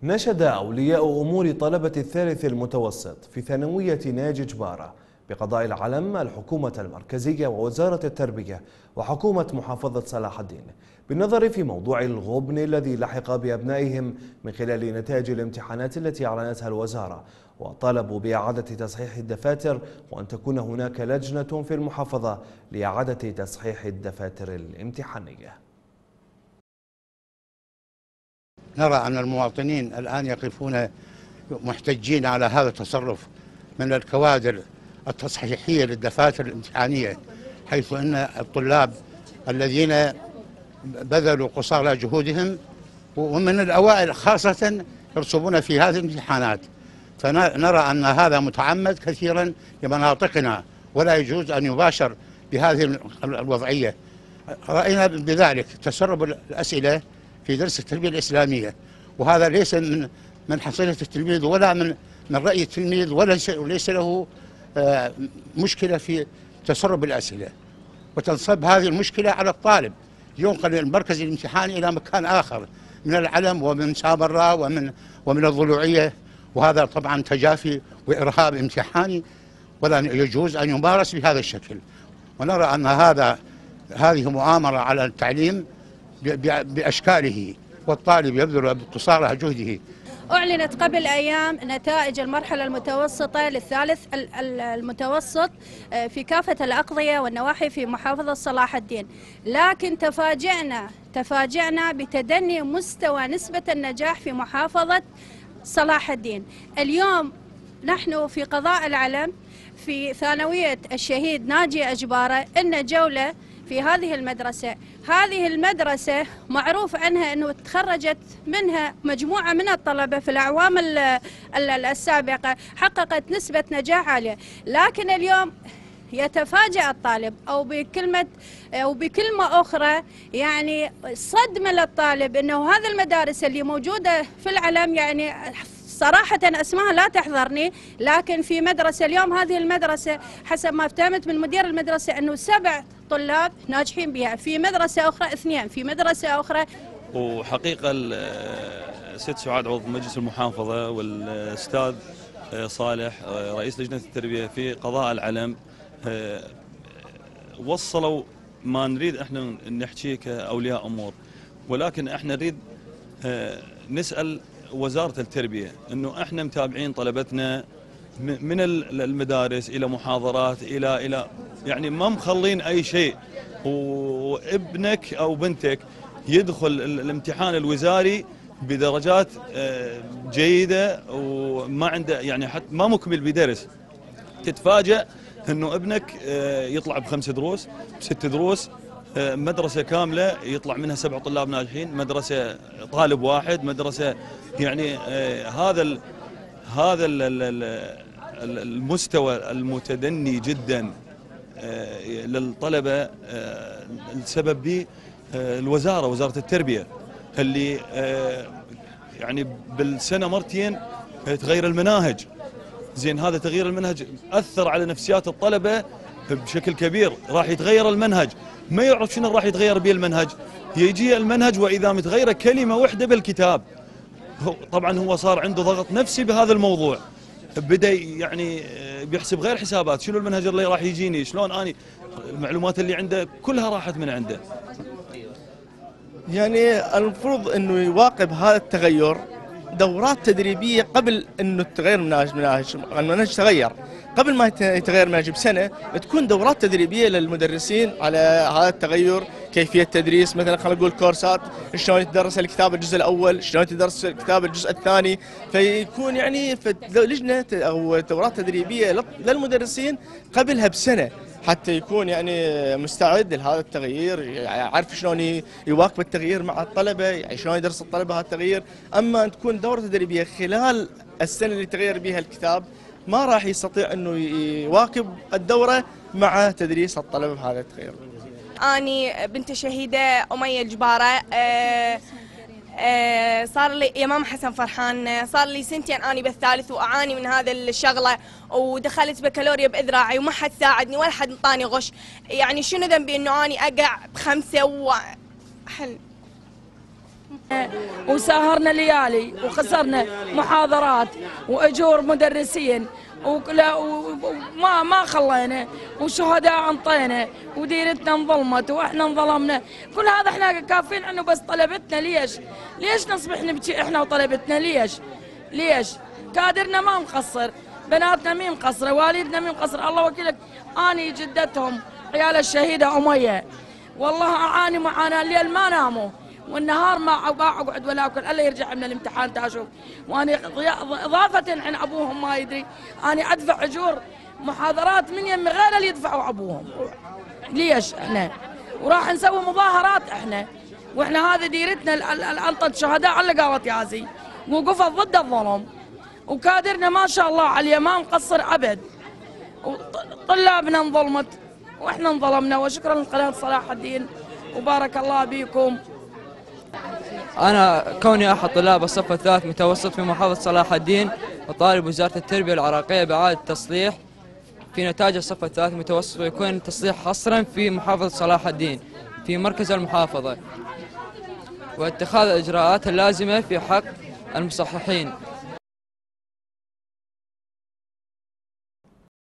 نشد أولياء أمور طلبة الثالث المتوسط في ثانوية ناجي جبارة بقضاء العلم الحكومة المركزية ووزارة التربية وحكومة محافظة صلاح الدين بالنظر في موضوع الغبن الذي لحق بأبنائهم من خلال نتائج الامتحانات التي أعلنتها الوزارة، وطالبوا بإعادة تصحيح الدفاتر وأن تكون هناك لجنة في المحافظة لإعادة تصحيح الدفاتر الامتحانية. نرى أن المواطنين الآن يقفون محتجين على هذا التصرف من الكوادر التصحيحية للدفاتر الامتحانية، حيث أن الطلاب الذين بذلوا قصارى جهودهم ومن الأوائل خاصة يرسبون في هذه الامتحانات، فنرى أن هذا متعمد كثيرا لمناطقنا ولا يجوز أن يباشر بهذه الوضعية. رأينا بذلك تسرب الأسئلة في درس التربية الإسلامية، وهذا ليس من حصيلة التلميذ ولا من رأي التلميذ، وليس له مشكلة في تسرب الأسئلة، وتنصب هذه المشكلة على الطالب ينقل المركز الامتحاني إلى مكان آخر من العلم ومن سامراء ومن الضلوعية، وهذا طبعا تجافي وإرهاب امتحاني ولا يجوز أن يمارس بهذا الشكل. ونرى أن هذه مؤامرة على التعليم بأشكاله، والطالب يبذل بقصارى جهده. أعلنت قبل أيام نتائج المرحلة المتوسطة للثالث المتوسط في كافة الأقضية والنواحي في محافظة صلاح الدين، لكن تفاجأنا بتدني مستوى نسبة النجاح في محافظة صلاح الدين. اليوم نحن في قضاء العلم في ثانوية الشهيد ناجي جبارة إن جولة في هذه المدرسة معروف عنها أنه تخرجت منها مجموعة من الطلبة في الأعوام السابقة حققت نسبة نجاح عالية، لكن اليوم يتفاجأ الطالب أو بكلمة أخرى يعني صدمة للطالب أنه هذه المدارس اللي موجودة في العلم يعني صراحة أسماء لا تحضرني، لكن في مدرسة اليوم هذه المدرسة حسب ما فهمت من مدير المدرسة أنه 7 طلاب ناجحين بها، في مدرسة أخرى 2، في مدرسة أخرى. وحقيقة الست سعاد عضو مجلس المحافظة والأستاذ صالح رئيس لجنة التربية في قضاء العلم وصلوا ما نريد احنا نحكيه كأولياء أمور، ولكن احنا نريد نسأل وزارة التربية انه احنا متابعين طلبتنا من المدارس الى محاضرات الى يعني ما مخلين اي شيء، وابنك او بنتك يدخل الامتحان الوزاري بدرجات جيدة وما عنده يعني حتى ما مكمل بدرس، تتفاجأ انه ابنك يطلع ب5 دروس ب6 دروس، مدرسة كاملة يطلع منها 7 طلاب ناجحين، مدرسة طالب واحد، مدرسة يعني هذا المستوى المتدني جدا للطلبة السبب به وزارة التربية اللي يعني بالسنة مرتين تغير المناهج. زين هذا تغيير المنهج أثر على نفسيات الطلبة بشكل كبير، راح يتغير المنهج ما يعرف شنو راح يتغير به المنهج، يجي المنهج وإذا متغيرة كلمة واحدة بالكتاب طبعا هو صار عنده ضغط نفسي بهذا الموضوع، بدأ يعني بيحسب غير حسابات شنو المنهج اللي راح يجيني، شلون أنا المعلومات اللي عنده كلها راحت من عنده. يعني المفروض انه يواكب هذا التغير دورات تدريبيه قبل انه تغير المنهج تغير قبل ما يتغير المنهج بسنه، تكون دورات تدريبيه للمدرسين على هذا التغير، كيفيه تدريس مثلا خلينا نقول كورسات شلون يتدرس الكتاب الجزء الاول، شلون يتدرس الكتاب الجزء الثاني، فيكون يعني لجنه او دورات تدريبيه للمدرسين قبلها بسنه حتى يكون يعني مستعد لهذا التغيير، يعرف شلون يواكب التغيير مع الطلبه، يعني شلون يدرس الطلبه هذا التغيير. اما ان تكون دوره تدريبيه خلال السنه اللي تغير بها الكتاب ما راح يستطيع انه يواكب الدوره مع تدريس الطلبه بهذا التغيير. اني بنت شهيده أمية جبارة، صار لي يا ماما حسن فرحان صار لي 2 سنين اني بالثالث واعاني من هذا الشغله، ودخلت بكالوريا باذراعي وما حد ساعدني ولا حد انطاني غش، يعني شنو ذنبي انه اني اقع ب5 وسهرنا ليالي وخسرنا محاضرات وأجور مدرسين وما خلينا وشهداء انطينا وديرتنا انظلمت واحنا انظلمنا. كل هذا احنا كافين عنه، بس طلبتنا ليش نصبح نبكي احنا وطلبتنا؟ ليش كادرنا ما مقصر، بناتنا مين مقصره، والدنا مين مقصر؟ الله وكيلك اني جدتهم عيال الشهيده اميه والله اعاني معاناه، الليل ما ناموا والنهار ما اقعد ولا اكل الا يرجع من الامتحان تاشوف. وانا اضافه عن ابوهم ما يدري انا ادفع اجور محاضرات من يم غير اللي يدفعوا ابوهم. ليش احنا؟ وراح نسوي مظاهرات احنا، واحنا هذه ديرتنا الانطت شهداء على قالت يازي وقفت ضد الظلم، وكادرنا ما شاء الله عليه ما مقصر ابد، وطلابنا انظلمت واحنا انظلمنا. وشكرا لقناه صلاح الدين وبارك الله بكم. أنا كوني أحد طلاب الصف الثالث متوسط في محافظة صلاح الدين، وطالب وزارة التربية العراقية بإعادة تصليح في نتائج الصف الثالث متوسط، ويكون تصليح حصرا في محافظة صلاح الدين في مركز المحافظة، واتخاذ الإجراءات اللازمة في حق المصححين.